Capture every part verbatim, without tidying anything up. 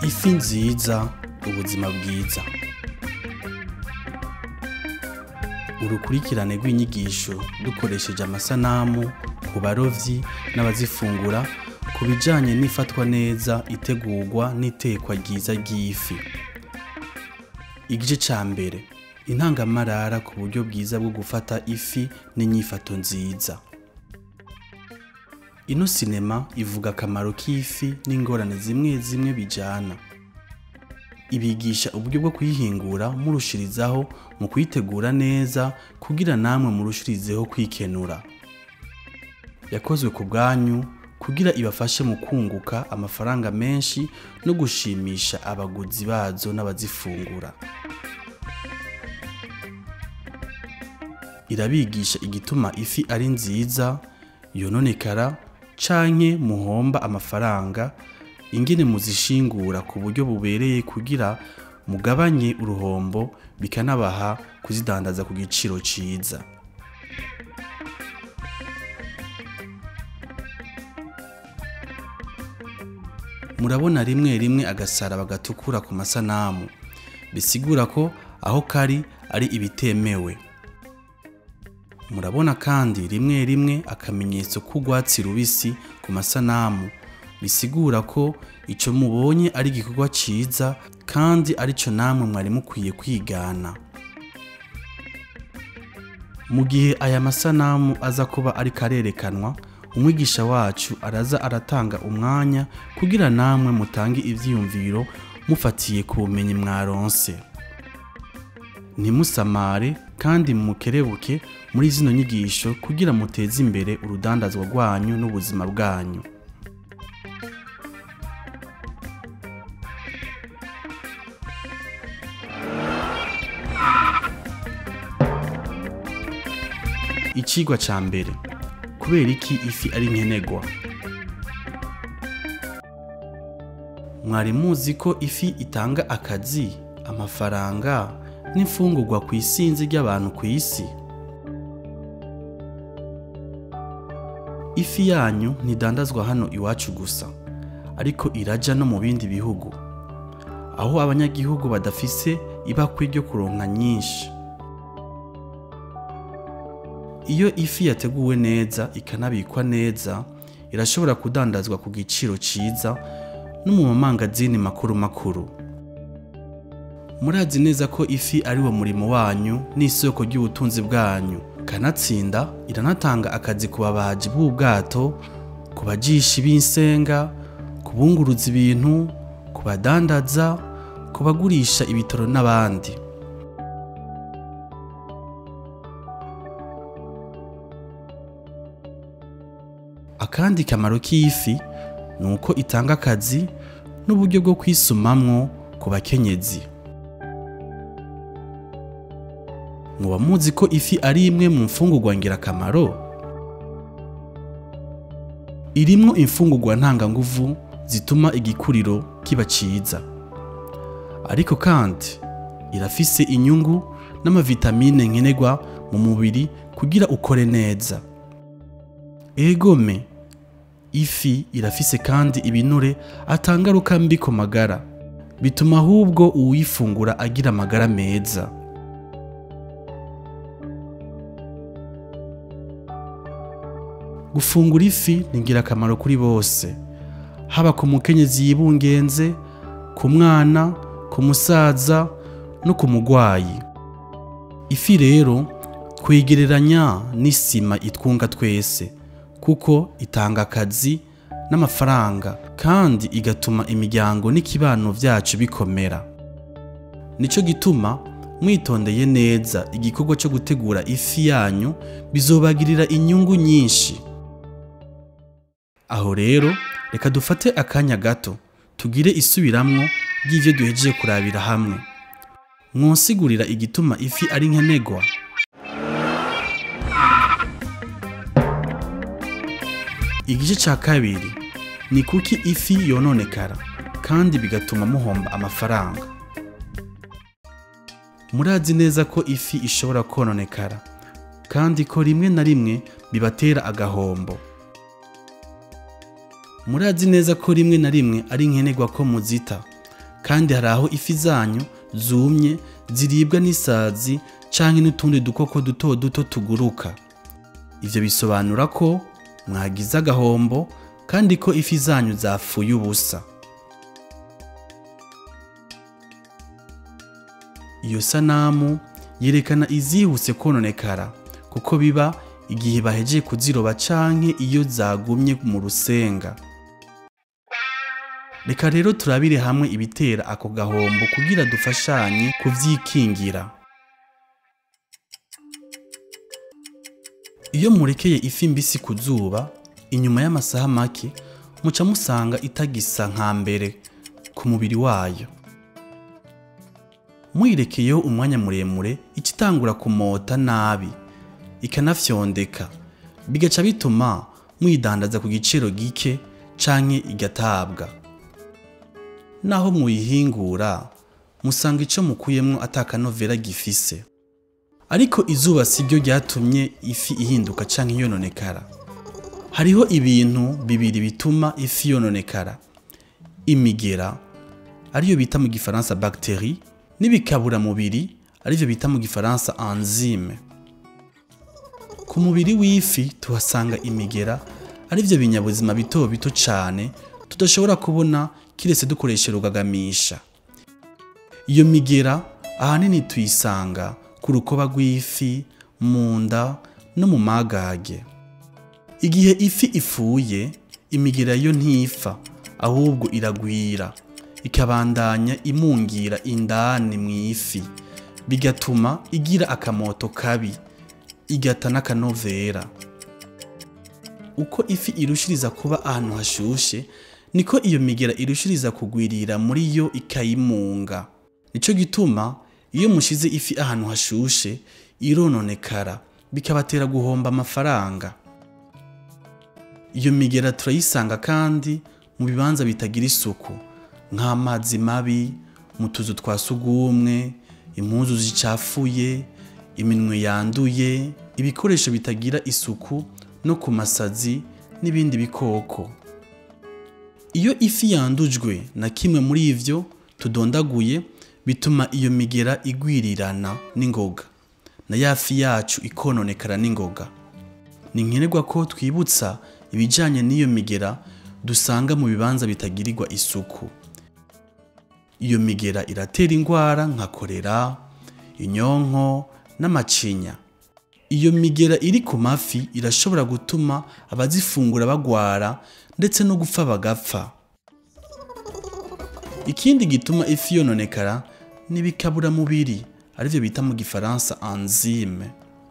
Ifi nziza, ubuzima bwiza. Urukurikirane rw'inyigisho dukoresheje amasanamu ku barovyi n'abazifungura ku bijanye n'ifatwa neza, itegurwa n'itekwa ryiza ry'ifi. Igice ca mbere: intangamarara ku buryo bwiza bwo gufata ifi n'inyifato nziza. Ino sinema ivuga akamaro k'ifi n'ingorane zimwe zimwe bijana. Ibigisha uburyo bwo kuyihingura murushirizaho mu kuyitegura neza kugira namwe murushirizeho kwikenura. Yakozwe ku bwanyu kugira ibafashe mu kunguka amafaranga menshi no gushimisha abaguzi bazo n'abazifungura. Irabigisha igituma ifi ari nziza, yononekara canke muhomba amafaranga, ingene muzishingura ku buryo bubereye kugira mugabanye uruhombo, bikanabaha kuzidandaza ku giciro ciza. Murabona rimwe rimwe agasaraba gatukura ku masanamu, bisigura ko aho kari ari ibitemewe. Murabona kandi rimwe rimwe akamenyetso k'urwatsi rubisi ku masanamu, bisigura ko ico mubonye ari igikorwa ciza kandi arico namwe mwari mukwiye kwigana. Mu gihe aya masanamu aza kuba ari karerekanwa, umwigisha wacu araza aratanga umwanya kugira namwe mutange ivyiyumviro mufatiye ku bumenyi mwaronse. Ntimusamare kandi mukerebuke muri zino nyigisho kugira muteze imbere urudandazwa rwanyu n'ubuzima bwanyu. Icigwa ca mbere: kubera iki ifi ari nkenerwa? Mwari muzi ko ifi itanga akazi, amafaranga n'imfungurwa ku isinzi ry'abantu ku isi? Ifi yanyu ntidandazwa hano iwacu gusa, ariko iraja no mu bindi bihugu, aho abanyagihugu badafise ibakwe ryo kuronka nyinshi. Iyo ifi yateguwe neza ikanabikwa neza, irashobora kudandazwa ku giciro ciza no mu mamangazini makuru makuru. Murazi neza ko ifi ari wo murimo wanyu n'isoko ry'ubutunzi bwanyu, kanatsinda iranatanga akazi ku babaji b'ubwato, ku bajishi b'insenga, ku bunguruza ibintu, ku badandaza, ku bagurisha ibitoro n'abandi. Akandi kamaro k'ifi ni uko itanga akazi n'uburyo bwo kwisumamwo ku bakenyezi. Muba muzi ko ifi ari imwe mu mfungurwa ngirakamaro? Irimwo imfungurwa ntanganguvu zituma igikuriro kiba ciza, ariko kandi irafise inyungu n'amavitamine nkenerwa mu mubiri kugira ukore neza. Egome, ifi irafise kandi ibinure atangaruka mbi ku magara, bituma ahubwo uwifungura agira amagara meza. Gufungura ifi ni ngirakamaro kuri bose, haba ku mukenyezi yibungenze, ku mwana, ku musaza no ku mugwayi. Ifi rero kwegereranya n'isima itwunga twese, kuko itanga akazi n'amafaranga kandi igatuma imiryango n'ikibano vyacu bikomera. Nico gituma mwitondeye neza igikorwa cyo gutegura ifi yanyu, bizobagirira inyungu nyinshi. Aho rero reka dufate akanya gato tugire isubiramwo ry'ivyo duhejeje kurabira hamwe. Mwosigurira igituma ifi ari nkenerwa? Igice ca kabiri: ni kuki ifi yononekara kandi bigatuma muhomba amafaranga? Murazi neza ko ifi ishobora kononekara kandi ko rimwe na rimwe bibatera agahombo. Murazi neza ko rimwe na rimwe ari nkenerwa ko muzita kandi hari aho ifi zanyu zumye ziribwa n'isazi canke n'utundi dukoko duto duto tuguruka. Ivyo bisobanura ko mwagize agahombo kandi ko ifi zanyu zapfuye ubusa. Iyo sanamu yerekana izihuse kononekara kuko biba igihe bahejeje kuziroba canke iyo zagumye mu rusenga. Reka rero turabire hamwe ibitera ako gahombo kugira dufashanye kuvyikingira. Iyo murekeye ifi mbisi ku zuba, inyuma y'amasaha make muca musanga itagisa nka mbere ku mubiri wayo. Muyirekeyeho umwanya muremure ikitangura kumota nabi ikanafyondeka, bigaca bituma muyidandaza ku giciro gike canke igatabwa. Naho muyihingura musanga ico mukuyemwo atakanovera gifise. Ariko izuba siryo ryatumye ifi ihinduka canke yononekara. Hariho ibintu bibiri bituma ifi yononekara: imigera ariyo bita mu gifaransa bacterie, n'ibikabura mubiri arivyo bita mu gifaransa enzyme. Ku mubiri w'ifi tuhasanga imigera arivyo binyabuzima bito bito cane tudashobora kubona kiretse dukoresha rugagamisha. Iyo migera ahanini tuyisanga ku rukoba rw'ifi, mu nda no mu magage. Igihe ifi ifuye, imigera yo ntifa ahubwo iragwira ikabandanya imungira indani mw'ifi, bigatuma igira akamoto kabi, igata n'akanovera. Uko ifi irushiriza kuba ahantu hashushe, niko iyo migera irushiriza kugwirira muri yo ikayimunga. Nico gituma iyo mushize ifi ahantu hashushe irononekara, bikabatera guhomba amafaranga. Iyo migera turayisanga kandi mu bibanza bitagira isuku, nk'amazi mabi, mu tuzu twa sugumwe, impuzu zicafuye, iminwe yanduye, ibikoresho bitagira isuku no ku masazi n'ibindi bikoko. Iyo ifi yandujwe na kimwe muri ivyo tudondaguye, bituma iyo migera igwirirana n'ingoga, na ya fi yacu ikononekara n'ingoga. Ni nkenerwa ko twibutsa ibijanye n'iyo migera dusanga mu bibanza bitagirirwa isuku. Iyo migera iratera ingwara nka kolera, inyonko n'amacinya. Iyo migera iri ku mafi irashobora gutuma abazifungura bagwara ndetse no gupfa bagapfa. Ikindi gituma ifi yononekara n'ibikabura mubiri arivyo bita mu gifaransa enzyme.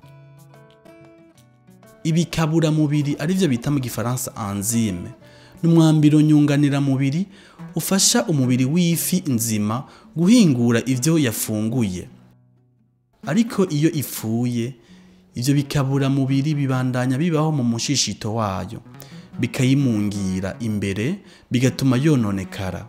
Ibikabura mubiri arivyo bita mu gifaransa enzyme n'umwambiro nyunganira mubiri ufasha umubiri w'ifi nzima guhingura ivyo yafunguye. Ariko iyo ifuye, ivyo bikabura mubiri bibandanya bibaho mu mushishito wayo, bikayimungira imbere, bigatuma yononekara.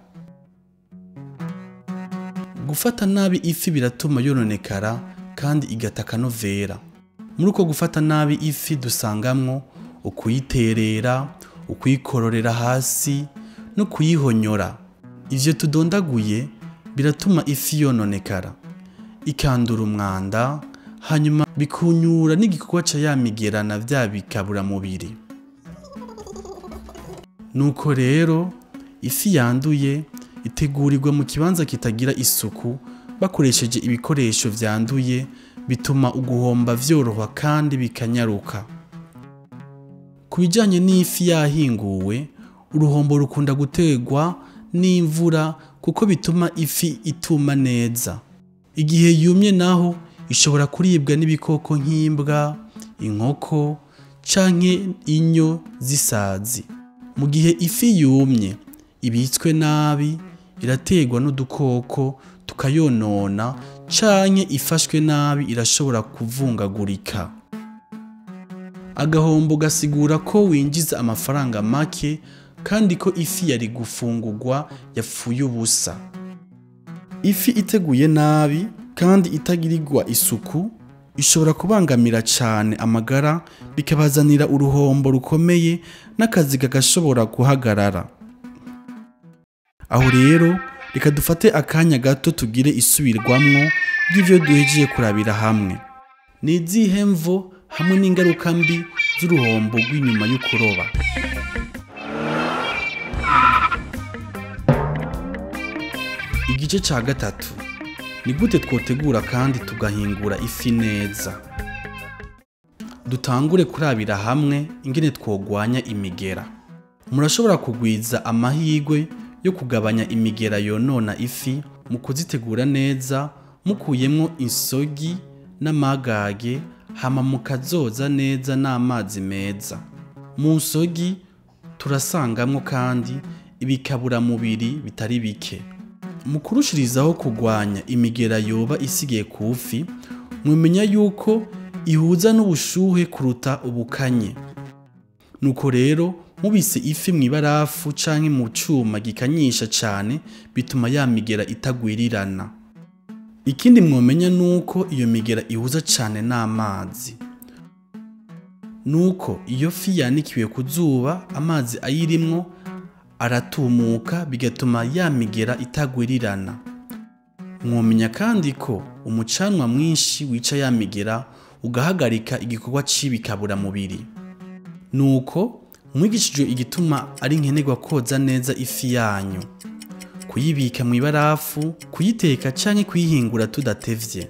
Gufata nabi ifi biratuma yononekara kandi igata akanovera. Muri uko gufata nabi ifi dusangamwo ukuyiterera, ukuyikororera hasi no kuyihonyora. Ivyo tudondaguye biratuma ifi yononekara, ikandura umwanda, hanyuma bikunyura n'igikorwa ca ya migera na vya bikabura mubiri. Nuko rero ifi yanduye itegurirwa mu kibanza kitagira isuku bakoresheje ibikoresho vyanduye, bituma uguhomba vyoroha kandi bikanyaruka. Ku bijanye n'ifi yahinguwe, uruhombo rukunda gutegwa n'imvura kuko bituma ifi ituma neza. Igihe yumye naho ishobora kuribwa n'ibikoko nk'imbwa, inkoko canke inyo z'isazi. Mu gihe ifi yumye ibitswe nabi, irategwa n'udukoko tukayonona, canke ifashwe nabi irashobora kuvungagurika. Agahombo gasigura ko winjiza amafaranga make kandi ko ifi yari gufungurwa yapfuye ubusa. Ifi iteguye nabi kandi itagirirwa isuku ishobora kubangamira cane amagara, bikabazanira uruhombo rukomeye n'akazi gashobora guhagarara. Aho rero reka dufate akanya gato tugire isubirwamwo ry'ivyo duhejeje kurabira hamwe. Ni izihe mvo hamwe n'ingaruka mbi z'uruhombo rw'inyuma y'ukuroba? Igice ca gatatu, ni gute twotegura kandi tugahingura ifi neza? Dutangure kurabira hamwe ingene twogwanya imigera. Murashobora kugwiza amahirwe yo kugabanya imigera yonona ifi mu kuzitegura neza, mukuyemwo insogi n'amagage, hama mukazoza neza n'amazi meza. Mu nsogi turasangamwo kandi ibikabura mubiri bitari bike. Mu kurushirizaho kugwanya imigera yoba isigaye ku fi, mumenya yuko ihuza n'ubushuhe kuruta ubukanye. Nuko rero mubise ifi mw'ibarafu canke mu cuma gikanyisha cane, bituma ya migera itagwirirana. Ikindi mwomenya nuko iyo migera ihuza cane n'amazi. Nuko iyo fi yanikiwe ku zuba, amazi ayirimwo aratumuka bigatuma ya migera itagwirirana. Mwomenya kandi ko umucanwa mwinshi wica ya migera ugahagarika igikorwa c'ibikabura mubiri. Nuko mwigishijwe igituma ari nkenerwa koza neza ifi yanyu, kuyibika mw'ibarafu, kuyiteka canke kuyihingura tudatevye.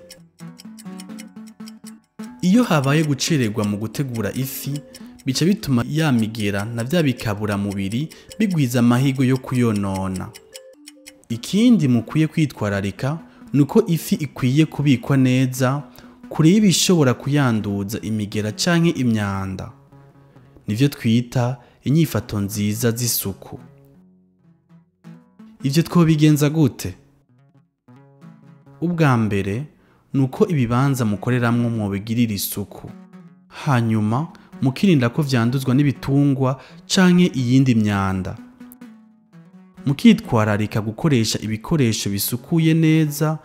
Iyo habaye gucererwa mu gutegura ifi, bica bituma ya migera na vya bikabura mubiri bigwiza amahirwe yo kuyonona. Ikindi mukwiye kwitwararika nuko ifi ikwiye kubikwa neza kure y'ibishobora kuyanduza imigera canke imyanda. Nivyo twita inyifato nziza z'isuku. Ivyo twobigenza gute? Ubwa mbere nuko ibibanza mukoreramwo mwobigirira isuku. Hanyuma mukirinda ko vyanduzwa n'ibitungwa canke iyindi myanda. Mukitwararika gukoresha ibikoresho bisukuye neza,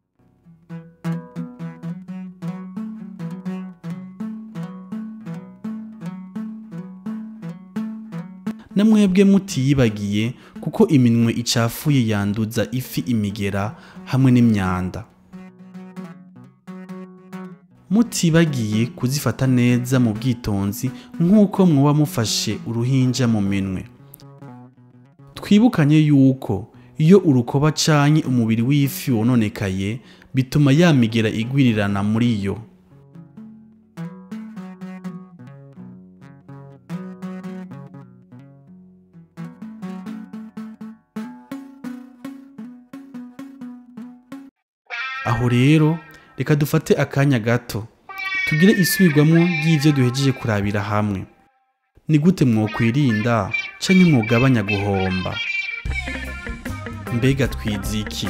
namwebwe mutiyibagiye kuko iminwe icafuye yanduza ifi imigera hamwe n'imyanda. Mutibagiye kuzifata neza mu bwitonzi nk'uko mwoba mufashe uruhinja mu minwe. Twibukanye yuko iyo urukoba canke umubiri w'ifi wononekaye, bituma ya migera igwirirana muri yo. Aho rero reka dufate akanya gato tugire isubirwamwo ry'ivyo duhejeje kurabira hamwe. Ni gute mwokwirinda canke mwogabanya guhomba? Mbega twize iki?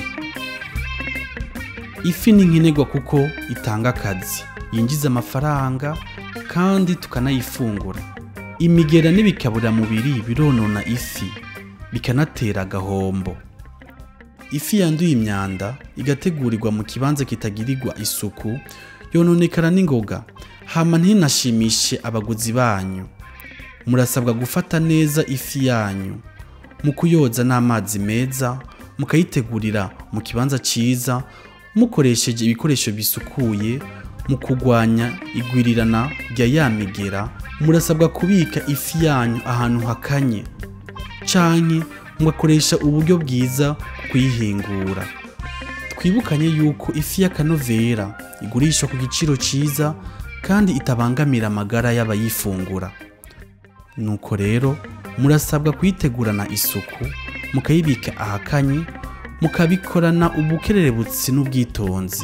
Ifi ni nkenerwa kuko itanga akazi, yinjiza amafaranga kandi tukanayifungura. Imigera n'ibikabura mubiri bironona ifi, bikanatera agahombo. Ifi yanduye imyanda igategurirwa mu kibanza kitagirirwa isuku, yononekara n'ingoga, hama ntinashimishe abaguzi banyu. Murasabwa gufata neza ifi yanyu, mu kuyoza n'amazi meza, mukayitegurira mu kibanza ciza, mukoresheje ibikoresho bisukuye, mu kugwanya igwirirana rya ya migera. Murasabwa kubika ifi yanyu ahantu hakanye, canke mugakoresha uburyo bwiza kuyihingura. Twibukanye yuko ifi y'akanovera igurishwa ku giciro ciza kandi itabangamira amagara y'abayifungura. Nuko rero murasabwa kuyitegurana isuku, mukayibika ahakanye, mukabikorana ubukererebutsi n'ubwitonzi.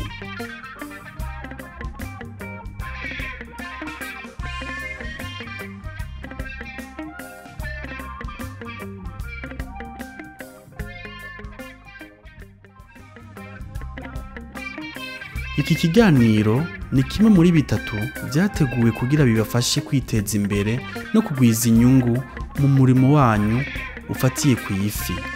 Iki kiganiro ni kimwe muri bitatu vyateguwe kugira bibafashe kwiteza imbere no kugwiza inyungu mu murimo wanyu ufatiye ku ifi.